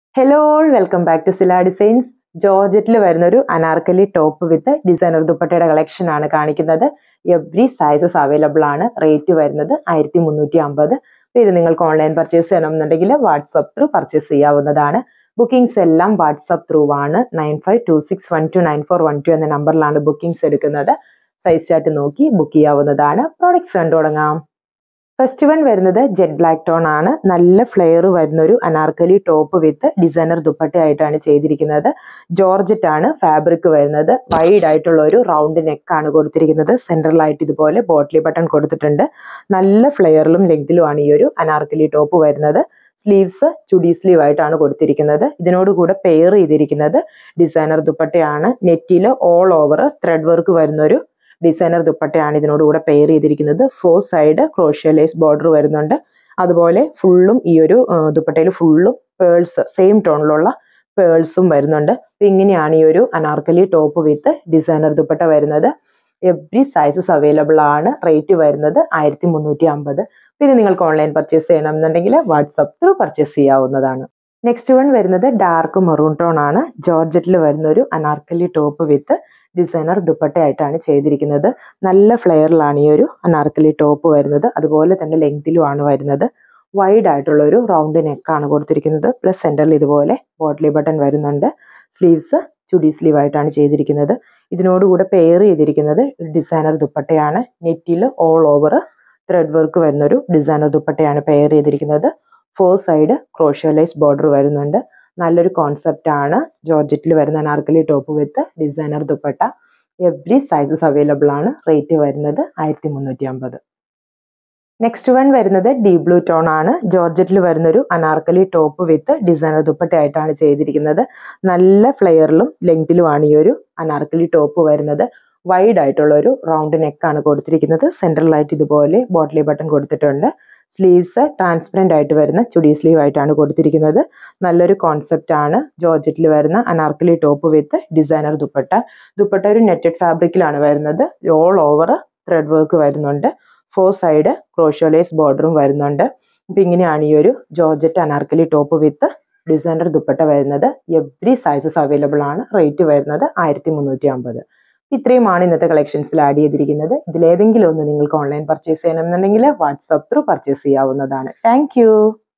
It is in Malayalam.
Hello all, welcome back to Sila Designs. ജോർജറ്റിൽ വരുന്ന ഒരു അനാർക്കലി ടോപ്പ് വിത്ത് ഡിസൈനർ ദുപ്പട്ടയുടെ കളക്ഷൻ ആണ് കാണിക്കുന്നത്. എവറി സൈസസ് അവൈലബിൾ ആണ്. റേറ്റ് വരുന്നത് 1350. ഇത് നിങ്ങൾക്ക് ഓൺലൈൻ പർച്ചേസ് ചെയ്യണമെന്നുണ്ടെങ്കിൽ വാട്സ്ആപ്പ് ത്രൂ പർച്ചേസ് ചെയ്യാവുന്നതാണ്. ബുക്കിംഗ്സ് എല്ലാം വാട്സ്ആപ്പ് ത്രൂ ആണ്. 9526129412 എന്ന നമ്പറിലാണ് ബുക്കിംഗ്സ് എടുക്കുന്നത്. സൈസ് ചാർട്ട് നോക്കി ബുക്ക് ചെയ്യാവുന്നതാണ്. പ്രോഡക്ട്സ് കണ്ടു തുടങ്ങാം. ഫസ്റ്റ് വൺ വരുന്നത് ജെറ്റ് ബ്ലാക്ക് ടോൺ ആണ്. നല്ല ഫ്ലെയർ വരുന്ന ഒരു അനാർക്കലി ടോപ്പ് വിത്ത് ഡിസൈനർ ദുപ്പട്ടയായിട്ടാണ് ചെയ്തിരിക്കുന്നത്. ജോർജറ്റ് ആണ് ഫാബ്രിക് വരുന്നത്. വൈഡ് ആയിട്ടുള്ള ഒരു റൗണ്ട് നെക്ക് ആണ് കൊടുത്തിരിക്കുന്നത്. സെൻട്രലായിട്ട് ഇതുപോലെ ബോട്ടിലി ബട്ടൺ കൊടുത്തിട്ടുണ്ട്. നല്ല ഫ്ലെയറിലും ലെങ്തിലുമാണ് ഈ ഒരു അനാർക്കലി ടോപ്പ് വരുന്നത്. സ്ലീവ്സ് ചുടി സ്ലീവ് ആയിട്ടാണ് കൊടുത്തിരിക്കുന്നത്. ഇതിനോട് കൂടെ പെയർ ചെയ്തിരിക്കുന്നത് ഡിസൈനർ ദുപ്പട്ടയാണ്. നെറ്റിൽ ഓൾ ഓവർ ത്രെഡ് വർക്ക് വരുന്ന ഒരു ഡിസൈനർ ദുപ്പട്ടയാണ് ഇതിനോട് കൂടെ പെയർ ചെയ്തിരിക്കുന്നത്. 4 സൈഡ് ക്രോഷ്യ ലേസ് ബോർഡർ വരുന്നുണ്ട്. അതുപോലെ ഫുള്ളും ഈ ഒരു ദുപ്പട്ടയിൽ ഫുള്ളും പേൾസ് സെയിം ടോണിലുള്ള പേൾസും വരുന്നുണ്ട്. ഇങ്ങനെയാണ് ഈ ഒരു anarkali top with designer dupatta വരുന്നത്. എവറി സൈസസ് അവൈലബിൾ ആണ്. റേറ്റ് വരുന്നത് 1350. ഇത് നിങ്ങൾക്ക് ഓൺലൈൻ പർച്ചേസ് ചെയ്യണമെന്നുണ്ടെങ്കിൽ വാട്സ്ആപ്പ് ത്രൂ പർച്ചേസ് ചെയ്യാവുന്നതാണ്. നെക്സ്റ്റ് വൺ വരുന്നത് ഡാർക്ക് മെറൂൺ ടോൺ ആണ്. ജോർജറ്റിൽ വരുന്ന ഒരു അനാർക്കലി ടോപ്പ് വിത്ത് ഡിസൈനർ ദുപ്പട്ടയായിട്ടാണ് ചെയ്തിരിക്കുന്നത്. നല്ല ഫ്ലെയറിലാണ് ഈ ഒരു അനാർക്കലി ടോപ്പ് വരുന്നത്. അതുപോലെ തന്നെ ലെങ്തിലുമാണ് വരുന്നത്. വൈഡ് ആയിട്ടുള്ള ഒരു റൗണ്ട് നെക്കാണ് കൊടുത്തിരിക്കുന്നത്. പ്ലസ് സെന്ററിൽ ഇതുപോലെ ബോട്ടിലി ബട്ടൺ വരുന്നുണ്ട്. സ്ലീവ്സ് ചുടി സ്ലീവ് ആയിട്ടാണ് ചെയ്തിരിക്കുന്നത്. ഇതിനോടുകൂടെ പെയർ ചെയ്തിരിക്കുന്നത് ഡിസൈനർ ദുപ്പട്ടയാണ്. നെറ്റിൽ ഓൾ ഓവർ ത്രെഡ് വർക്ക് വരുന്ന ഒരു ഡിസൈനർ ദുപ്പട്ടയാണ് പെയർ ചെയ്തിരിക്കുന്നത്. 4 സൈഡ് ക്രോഷ്യ ലേസ് ബോർഡർ വരുന്നുണ്ട്. നല്ലൊരു കോൺസെപ്റ്റ് ആണ്. ജോർജറ്റിൽ വരുന്ന anarkali top with designer dupatta. Every sizes available ആണ്. റേറ്റ് വരുന്നത് 1350. നെക്സ്റ്റ് വൺ വരുന്നത് ഡീപ് ബ്ലൂ ടോൺ ആണ്. ജോർജറ്റിൽ വരുന്ന ഒരു അനാർക്കലി ടോപ്പ് വിത്ത് ഡിസൈനർ ദുപ്പട്ടയായിട്ടാണ് ചെയ്തിരിക്കുന്നത്. നല്ല ഫ്ലെയറിലും ലെങ്തിലുമാണ് ഈ ഒരു അനാർക്കലി ടോപ്പ് വരുന്നത്. വൈഡ് ആയിട്ടുള്ള ഒരു റൗണ്ട് നെക്കാണ് കൊടുത്തിരിക്കുന്നത്. സെൻട്രലായിട്ട് ഇതുപോലെ ബോട്ടിലി ബട്ടൺ കൊടുത്തിട്ടുണ്ട്. സ്ലീവ്സ് ട്രാൻസ്പെറന്റ് ആയിട്ട് വരുന്ന ചുടി സ്ലീവ് ആയിട്ടാണ് കൊടുത്തിരിക്കുന്നത്. നല്ലൊരു കോൺസെപ്റ്റ് ആണ്. ജോർജറ്റിൽ വരുന്ന anarkali top with designer dupatta. Dupatta ഒരു നെറ്റഡ് ഫാബ്രിക്കിലാണ് വരുന്നത്. ഓൾ ഓവർ ത്രെഡ് വർക്ക് വരുന്നുണ്ട്. 4 സൈഡ് ക്രോഷ്യ ലേസ് ബോർഡറും വരുന്നുണ്ട്. അപ്പം ഇങ്ങനെയാണ് ഈ ഒരു georgette anarkali top with designer dupatta വരുന്നത്. എവറി സൈസസ് അവൈലബിൾ ആണ്. റേറ്റ് വരുന്നത് 1350. ഇത്രയുമാണ് ഇന്നത്തെ കളക്ഷൻസിൽ ആഡ് ചെയ്തിരിക്കുന്നത്. ഇതിലേതെങ്കിലും ഒന്ന് നിങ്ങൾക്ക് ഓൺലൈൻ പർച്ചേസ് ചെയ്യണമെന്നുണ്ടെങ്കിൽ വാട്സ്ആപ്പ് ത്രൂ പർച്ചേസ് ചെയ്യാവുന്നതാണ്. താങ്ക്